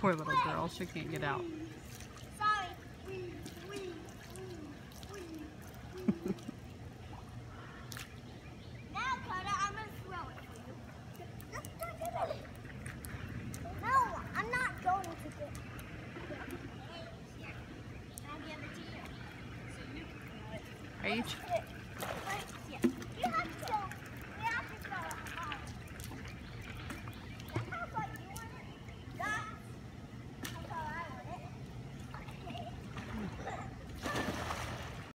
Poor little girl, she can't get out. Sorry. Now, Carter, I'm going to throw it for you. No, I'm not going to get it. I'll give it to you. So you can throw it. Are you